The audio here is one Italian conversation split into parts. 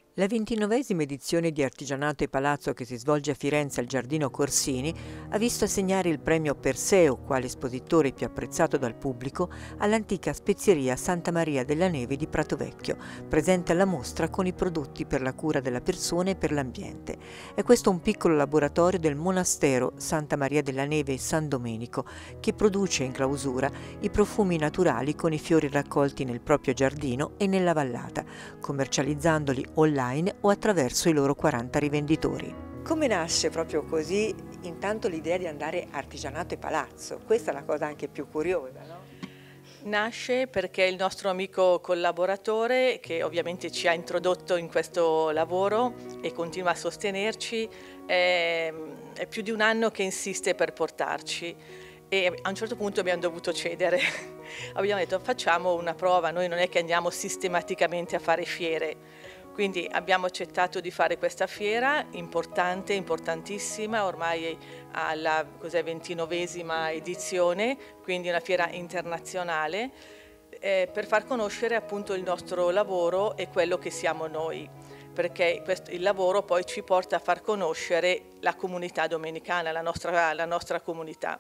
La 29esima edizione di Artigianato e Palazzo, che si svolge a Firenze al Giardino Corsini, ha visto assegnare il premio Perseo, quale espositore più apprezzato dal pubblico, all'antica spezieria Santa Maria della Neve di Pratovecchio, presente alla mostra con i prodotti per la cura della persona e per l'ambiente. È questo un piccolo laboratorio del monastero Santa Maria della Neve e San Domenico, che produce in clausura i profumi naturali con i fiori raccolti nel proprio giardino e nella vallata, commercializzandoli online o attraverso i loro 40 rivenditori. Come nasce proprio così intanto l'idea di andare Artigianato e Palazzo? Questa è la cosa anche più curiosa, no? Nasce perché il nostro amico collaboratore, che ovviamente ci ha introdotto in questo lavoro e continua a sostenerci, è più di un anno che insiste per portarci. E a un certo punto abbiamo dovuto cedere. Abbiamo detto facciamo una prova, noi non è che andiamo sistematicamente a fare fiere. Quindi abbiamo accettato di fare questa fiera importante, importantissima, ormai alla 29esima edizione, quindi una fiera internazionale, per far conoscere appunto il nostro lavoro e quello che siamo noi, perché il lavoro poi ci porta a far conoscere la comunità domenicana, la nostra comunità.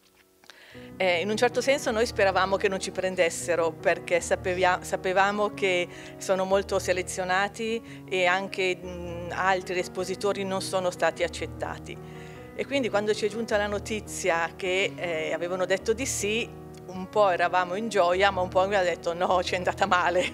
In un certo senso noi speravamo che non ci prendessero, perché sapevamo che sono molto selezionati e anche altri espositori non sono stati accettati. E quindi quando ci è giunta la notizia che avevano detto di sì, un po' eravamo in gioia, ma un po' abbiamo detto no, ci è andata male.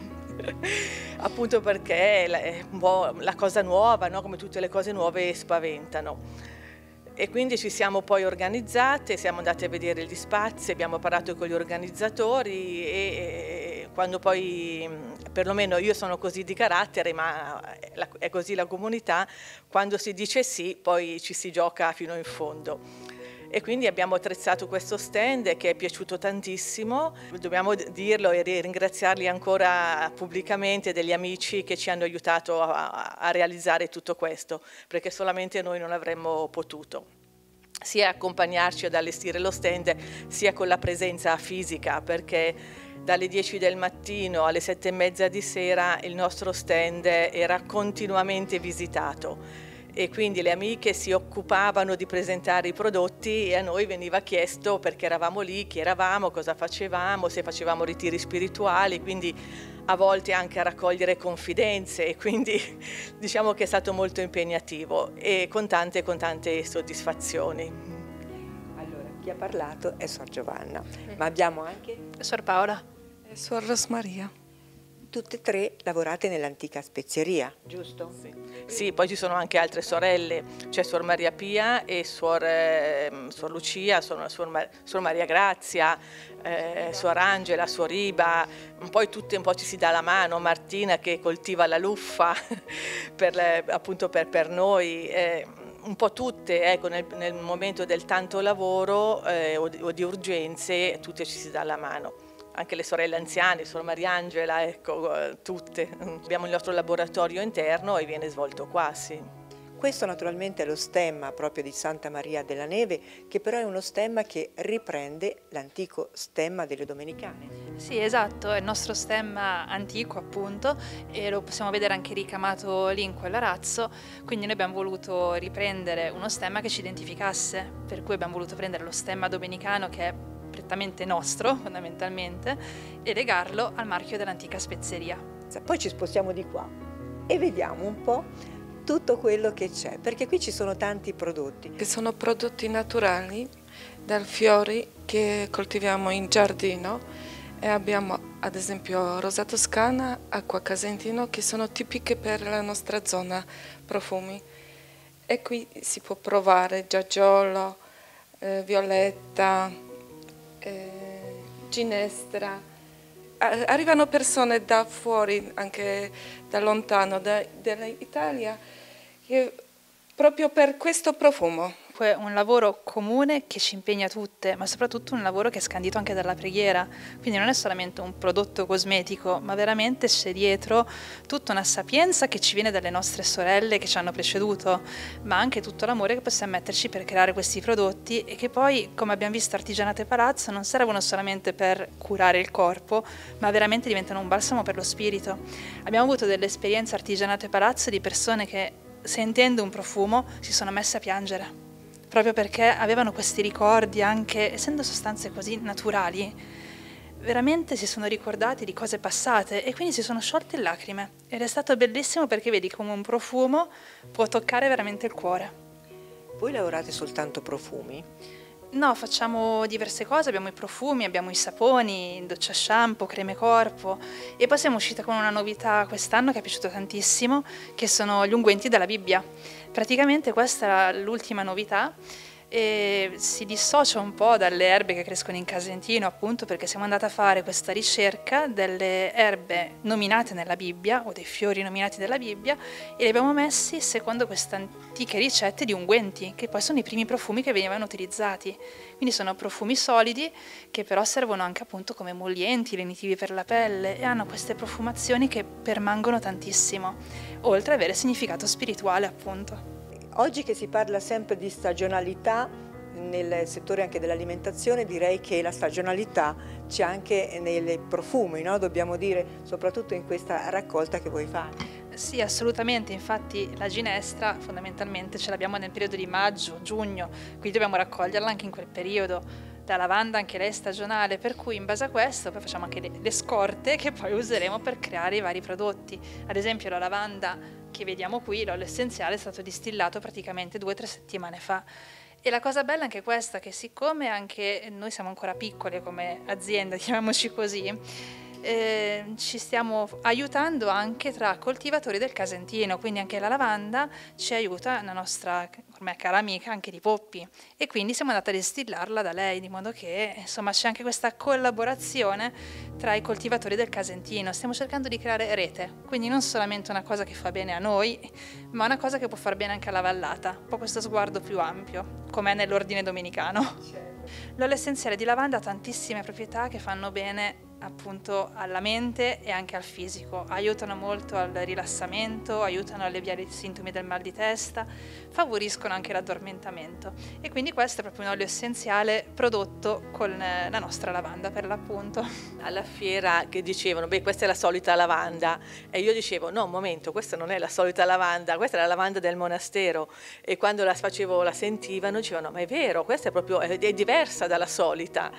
Appunto perché è un po' la cosa nuova, no? Come tutte le cose nuove spaventano. E quindi ci siamo poi organizzate, siamo andate a vedere gli spazi, abbiamo parlato con gli organizzatori e quando poi, perlomeno io sono così di carattere, ma è così la comunità, quando si dice sì poi ci si gioca fino in fondo. E quindi abbiamo attrezzato questo stand che è piaciuto tantissimo, dobbiamo dirlo e ringraziarli ancora pubblicamente, degli amici che ci hanno aiutato a realizzare tutto questo, perché solamente noi non avremmo potuto sia accompagnarci ad allestire lo stand, sia con la presenza fisica, perché dalle 10 del mattino alle 7:30 di sera il nostro stand era continuamente visitato. E quindi le amiche si occupavano di presentare i prodotti e a noi veniva chiesto perché eravamo lì, chi eravamo, cosa facevamo, se facevamo ritiri spirituali, quindi a volte anche a raccogliere confidenze e quindi diciamo che è stato molto impegnativo e con tante soddisfazioni. Allora, chi ha parlato è Sor Giovanna, ma abbiamo anche Sor Paola e Suor Rosmaria. Tutte e tre lavorate nell'antica spezieria, giusto? Sì, poi ci sono anche altre sorelle, c'è Suor Maria Pia e Suor Lucia, Suor Maria Grazia, Suor Angela, Suor Iba, poi tutte un po' ci si dà la mano, Martina che coltiva la luffa appunto per noi. Un po' tutte, ecco, nel momento del tanto lavoro o di urgenze, tutte ci si dà la mano. Anche le sorelle anziane, Suor Mariangela, ecco, tutte. Abbiamo il nostro laboratorio interno e viene svolto qua, sì. Questo naturalmente è lo stemma proprio di Santa Maria della Neve, che però è uno stemma che riprende l'antico stemma delle Domenicane. Sì, esatto, è il nostro stemma antico appunto e lo possiamo vedere anche ricamato lì in quell'arazzo, quindi noi abbiamo voluto riprendere uno stemma che ci identificasse, per cui abbiamo voluto prendere lo stemma domenicano che è prettamente nostro fondamentalmente e legarlo al marchio dell'antica spezieria. Poi ci spostiamo di qua e vediamo un po' tutto quello che c'è, perché qui ci sono tanti prodotti. Che sono prodotti naturali, dai fiori che coltiviamo in giardino e abbiamo ad esempio rosa toscana, acqua casentino che sono tipiche per la nostra zona, profumi. E qui si può provare giaggiolo, violetta, ginestra. Arrivano persone da fuori, anche da lontano, dall'Italia, che proprio per questo profumo, comunque un lavoro comune che ci impegna tutte, ma soprattutto un lavoro che è scandito anche dalla preghiera, quindi non è solamente un prodotto cosmetico, ma veramente c'è dietro tutta una sapienza che ci viene dalle nostre sorelle che ci hanno preceduto, ma anche tutto l'amore che possiamo metterci per creare questi prodotti e che poi, come abbiamo visto Artigianato e Palazzo, non servono solamente per curare il corpo, ma veramente diventano un balsamo per lo spirito. Abbiamo avuto delle esperienze Artigianato e Palazzo di persone che, sentendo un profumo, si sono messe a piangere, proprio perché avevano questi ricordi, anche essendo sostanze così naturali, veramente si sono ricordati di cose passate e quindi si sono sciolte in lacrime. Ed è stato bellissimo perché vedi come un profumo può toccare veramente il cuore. Voi lavorate soltanto profumi? No, facciamo diverse cose, abbiamo i profumi, abbiamo i saponi, doccia shampoo, creme corpo e poi siamo uscite con una novità quest'anno che è piaciuta tantissimo, che sono gli unguenti della Bibbia. Praticamente questa è l'ultima novità e si dissocia un po' dalle erbe che crescono in Casentino, appunto perché siamo andate a fare questa ricerca delle erbe nominate nella Bibbia o dei fiori nominati nella Bibbia e li abbiamo messi secondo queste antiche ricette di unguenti, che poi sono i primi profumi che venivano utilizzati. Quindi sono profumi solidi che però servono anche appunto come emollienti, lenitivi per la pelle e hanno queste profumazioni che permangono tantissimo, oltre ad avere significato spirituale appunto. Oggi che si parla sempre di stagionalità nel settore anche dell'alimentazione, direi che la stagionalità c'è anche nei profumi, no? Dobbiamo dire, soprattutto in questa raccolta che voi fate. Sì, assolutamente, infatti la ginestra fondamentalmente ce l'abbiamo nel periodo di maggio, giugno, quindi dobbiamo raccoglierla anche in quel periodo. La lavanda anche lei è stagionale, per cui in base a questo poi facciamo anche le scorte che poi useremo per creare i vari prodotti. Ad esempio la lavanda che vediamo qui, l'olio essenziale, è stato distillato praticamente 2 o 3 settimane fa. E la cosa bella è anche questa, che siccome anche noi siamo ancora piccole come azienda, chiamiamoci così, ci stiamo aiutando anche tra coltivatori del Casentino, quindi anche la lavanda ci aiuta la nostra ormai cara amica anche di Poppi e quindi siamo andate a distillarla da lei, di modo che insomma c'è anche questa collaborazione tra i coltivatori del Casentino. Stiamo cercando di creare rete, quindi non solamente una cosa che fa bene a noi, ma una cosa che può far bene anche alla vallata, un po' questo sguardo più ampio, come è nell'ordine domenicano. L'olio essenziale di lavanda ha tantissime proprietà che fanno bene appunto alla mente e anche al fisico, aiutano molto al rilassamento, aiutano a alleviare i sintomi del mal di testa, favoriscono anche l'addormentamento e quindi questo è proprio un olio essenziale prodotto con la nostra lavanda per l'appunto. Alla fiera che dicevano, beh, questa è la solita lavanda e io dicevo, no, un momento, questa non è la solita lavanda, questa è la lavanda del monastero e quando la facevo, la sentivano, dicevano, ma è vero, questa è proprio è diversa dalla solita.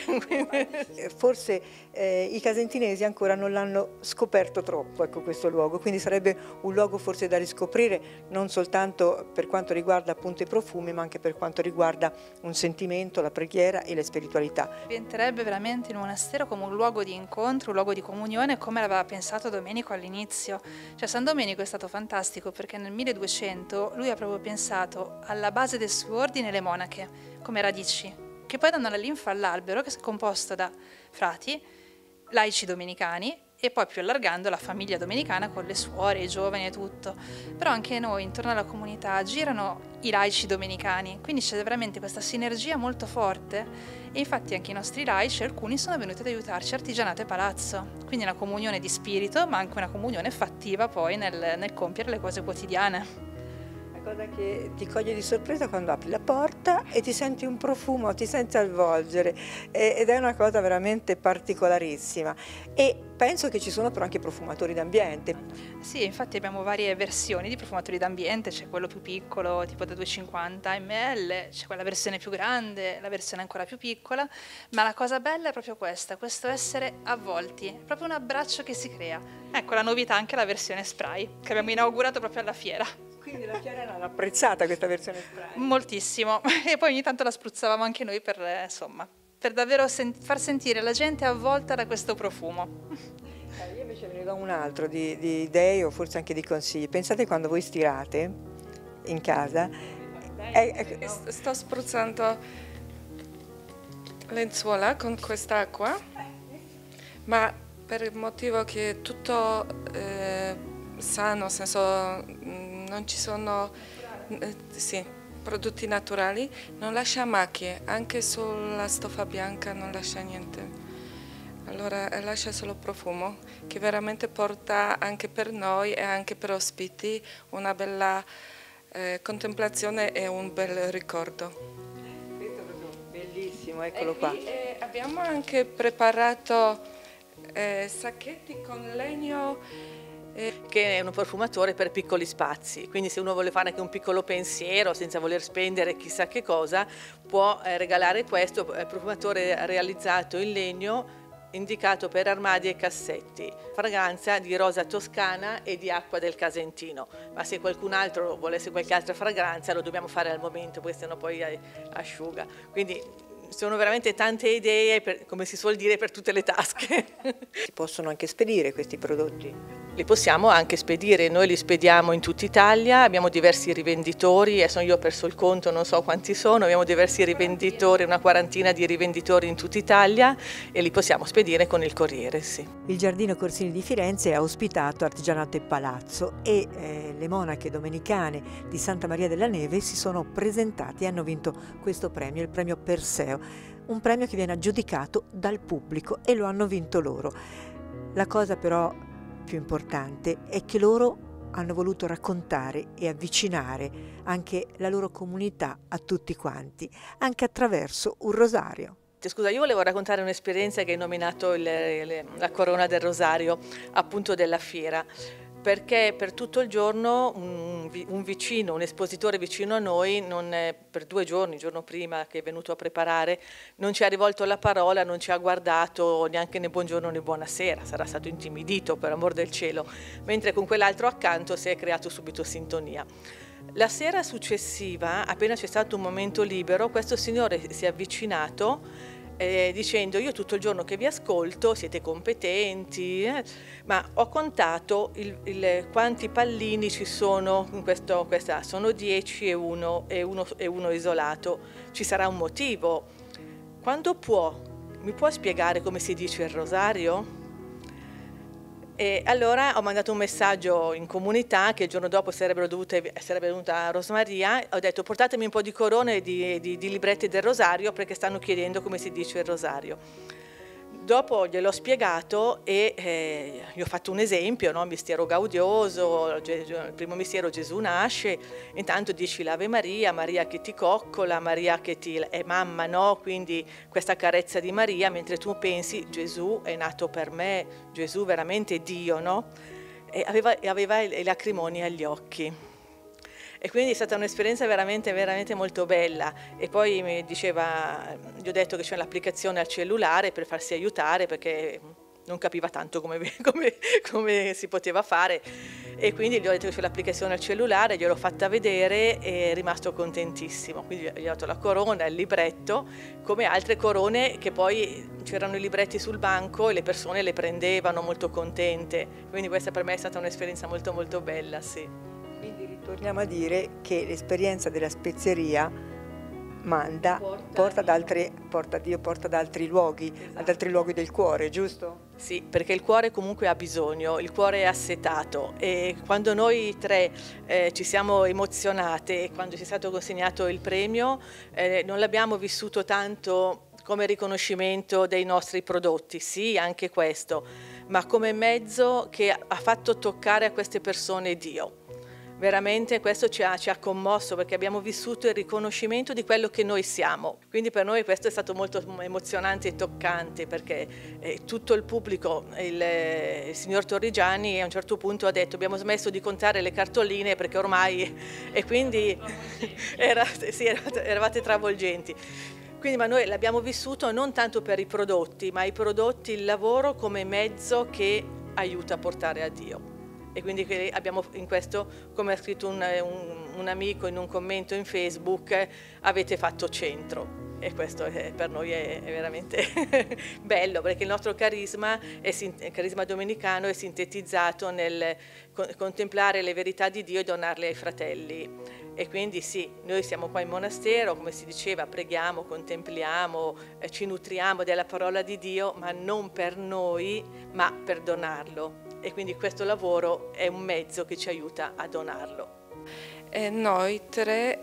Forse i casentinesi ancora non l'hanno scoperto troppo, ecco, questo luogo, quindi sarebbe un luogo forse da riscoprire non soltanto per quanto riguarda appunto i profumi, ma anche per quanto riguarda un sentimento, la preghiera e la spiritualità. Diventerebbe veramente il monastero come un luogo di incontro, un luogo di comunione, come l'aveva pensato Domenico all'inizio. Cioè San Domenico è stato fantastico perché nel 1200 lui ha proprio pensato alla base del suo ordine le monache come radici, che poi danno la linfa all'albero, che è composto da frati, laici domenicani e poi più allargando la famiglia domenicana con le suore, i giovani e tutto. Però anche noi intorno alla comunità girano i laici domenicani, quindi c'è veramente questa sinergia molto forte e infatti anche i nostri laici, alcuni sono venuti ad aiutarci Artigianato e Palazzo, quindi una comunione di spirito ma anche una comunione fattiva poi nel compiere le cose quotidiane. Cosa che ti coglie di sorpresa quando apri la porta e ti senti un profumo, ti senti avvolgere ed è una cosa veramente particolarissima e penso che ci sono però anche profumatori d'ambiente. Sì, infatti abbiamo varie versioni di profumatori d'ambiente, c'è quello più piccolo tipo da 250 ml, c'è quella versione più grande, la versione ancora più piccola, ma la cosa bella è proprio questa, questo essere avvolti, è proprio un abbraccio che si crea. Ecco la novità anche la versione spray che abbiamo inaugurato proprio alla fiera. Quindi la fiera l'ha apprezzata questa versione spray? Moltissimo, e poi ogni tanto la spruzzavamo anche noi per, insomma, per davvero far sentire la gente avvolta da questo profumo. Io invece ve ne do un altro di idee o forse anche di consigli. Pensate quando voi stirate in casa. Sto spruzzando lenzuola con quest'acqua, ma per il motivo che è tutto sano, nel senso non ci sono sì, prodotti naturali, non lascia macchie, anche sulla stoffa bianca non lascia niente. Allora lascia solo profumo, che veramente porta anche per noi e anche per ospiti una bella contemplazione e un bel ricordo. Questo è proprio bellissimo, eccolo qua. Abbiamo anche preparato sacchetti con legno. Che è un profumatore per piccoli spazi, quindi se uno vuole fare anche un piccolo pensiero senza voler spendere chissà che cosa, può regalare questo profumatore realizzato in legno, indicato per armadi e cassetti, fragranza di rosa toscana e di acqua del Casentino, ma se qualcun altro volesse qualche altra fragranza lo dobbiamo fare al momento, perché sennò poi asciuga. Quindi sono veramente tante idee, come si suol dire, per tutte le tasche. Si possono anche spedire questi prodotti? Li possiamo anche spedire, noi li spediamo in tutta Italia, abbiamo diversi rivenditori, adesso io ho perso il conto, non so quanti sono, abbiamo diversi rivenditori, una quarantina di rivenditori in tutta Italia e li possiamo spedire con il corriere, sì. Il Giardino Corsini di Firenze ha ospitato Artigianato e Palazzo e le monache domenicane di Santa Maria della Neve si sono presentate e hanno vinto questo premio, il premio Perseo, un premio che viene aggiudicato dal pubblico e lo hanno vinto loro. La cosa però più importante è che loro hanno voluto raccontare e avvicinare anche la loro comunità a tutti quanti, anche attraverso un rosario. Scusa, io volevo raccontare un'esperienza che hai nominato la Corona del Rosario, appunto della fiera, perché per tutto il giorno un espositore vicino a noi, per 2 giorni, il giorno prima che è venuto a preparare, non ci ha rivolto la parola, non ci ha guardato neanche né buongiorno né buonasera, sarà stato intimidito per amor del cielo, mentre con quell'altro accanto si è creato subito sintonia. La sera successiva, appena c'è stato un momento libero, questo signore si è avvicinato dicendo: io tutto il giorno che vi ascolto, siete competenti, ma ho contato quanti pallini ci sono in questa, sono 10 e uno isolato, ci sarà un motivo. Quando mi può spiegare come si dice il rosario? E allora ho mandato un messaggio in comunità che il giorno dopo sarebbe venuta Rosmaria, ho detto: portatemi un po' di corone e di libretti del rosario perché stanno chiedendo come si dice il rosario. Dopo gliel'ho spiegato e gli ho fatto un esempio, no? Mistero gaudioso, il primo mistero Gesù nasce, intanto dici l'Ave Maria, Maria che ti coccola, Maria che è mamma, no? Quindi questa carezza di Maria, mentre tu pensi Gesù è nato per me, Gesù veramente è Dio, no? E aveva i lacrimoni agli occhi. E quindi è stata un'esperienza veramente, veramente molto bella. E poi mi diceva, gli ho detto che c'è l'applicazione al cellulare per farsi aiutare perché non capiva tanto come si poteva fare. E quindi gli ho detto che c'è l'applicazione al cellulare, gliel'ho fatta vedere e è rimasto contentissimo. Quindi gli ho dato la corona, il libretto, come altre corone che poi c'erano i libretti sul banco e le persone le prendevano molto contente. Quindi questa per me è stata un'esperienza molto molto bella, sì. Quindi ritorniamo a dire che l'esperienza della spezieria porta ad altri luoghi, esatto, ad altri luoghi del cuore, giusto? Sì, perché il cuore comunque ha bisogno, il cuore è assetato e quando noi tre ci siamo emozionate, quando ci è stato consegnato il premio, non l'abbiamo vissuto tanto come riconoscimento dei nostri prodotti, sì, anche questo, ma come mezzo che ha fatto toccare a queste persone Dio. Veramente questo ci ha commosso perché abbiamo vissuto il riconoscimento di quello che noi siamo. Quindi per noi questo è stato molto emozionante e toccante perché tutto il pubblico, il signor Torrigiani a un certo punto ha detto: abbiamo smesso di contare le cartoline perché ormai... e quindi eravate travolgenti. Quindi ma noi l'abbiamo vissuto non tanto per i prodotti, ma i prodotti, il lavoro come mezzo che aiuta a portare a Dio. E quindi abbiamo in questo, come ha scritto un amico in un commento in Facebook, avete fatto centro. E questo per noi è veramente bello, perché il nostro carisma domenicano è sintetizzato nel contemplare le verità di Dio e donarle ai fratelli. E quindi sì, noi siamo qua in monastero, come si diceva, preghiamo, contempliamo, ci nutriamo della parola di Dio, ma non per noi, ma per donarlo. E quindi questo lavoro è un mezzo che ci aiuta a donarlo. E noi tre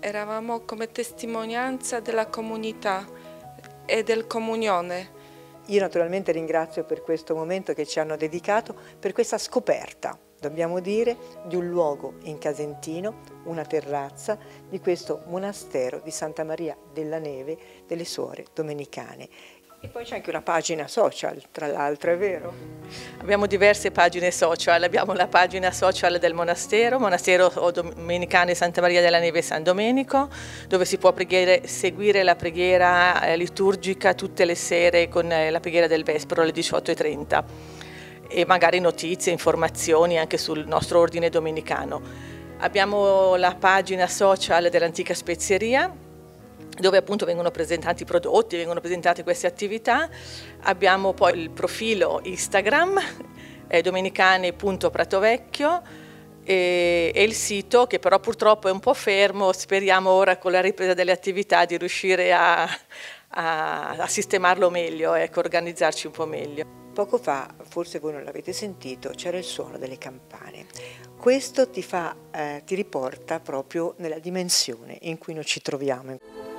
eravamo come testimonianza della comunità e del comunione. Io naturalmente ringrazio per questo momento che ci hanno dedicato, per questa scoperta, dobbiamo dire, di un luogo in Casentino, una terrazza di questo monastero di Santa Maria della Neve delle Suore Domenicane. E poi c'è anche una pagina social, tra l'altro, è vero? Abbiamo diverse pagine social, abbiamo la pagina social del monastero, Monastero Domenicane Santa Maria della Neve San Domenico, dove si può seguire la preghiera liturgica tutte le sere con la preghiera del Vespro alle 18:30 e magari notizie, informazioni anche sul nostro ordine domenicano. Abbiamo la pagina social dell'Antica Spezieria, dove appunto vengono presentati i prodotti, vengono presentate queste attività. Abbiamo poi il profilo Instagram, domenicane.pratovecchio, e il sito che però purtroppo è un po' fermo. Speriamo ora con la ripresa delle attività di riuscire a sistemarlo meglio, ecco, organizzarci un po' meglio. Poco fa, forse voi non l'avete sentito, c'era il suono delle campane. Questo ti riporta proprio nella dimensione in cui noi ci troviamo.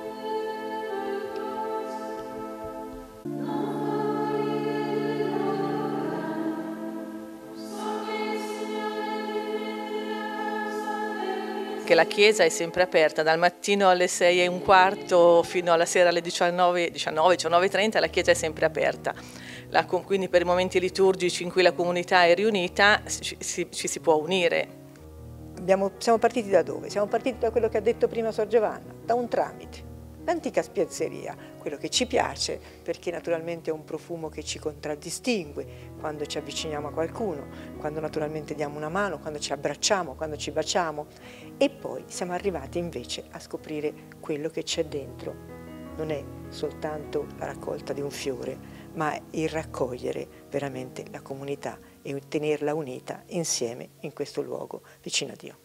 Che la chiesa è sempre aperta dal mattino alle 6:15 fino alla sera alle 19:30 la chiesa è sempre aperta. Quindi per i momenti liturgici in cui la comunità è riunita ci si può unire. Siamo partiti da dove? Siamo partiti da quello che ha detto prima Sor Giovanna, da un tramite. L'antica spezieria, quello che ci piace, perché naturalmente è un profumo che ci contraddistingue quando ci avviciniamo a qualcuno, quando naturalmente diamo una mano, quando ci abbracciamo, quando ci baciamo. E poi siamo arrivati invece a scoprire quello che c'è dentro. Non è soltanto la raccolta di un fiore, ma il raccogliere veramente la comunità e tenerla unita insieme in questo luogo vicino a Dio.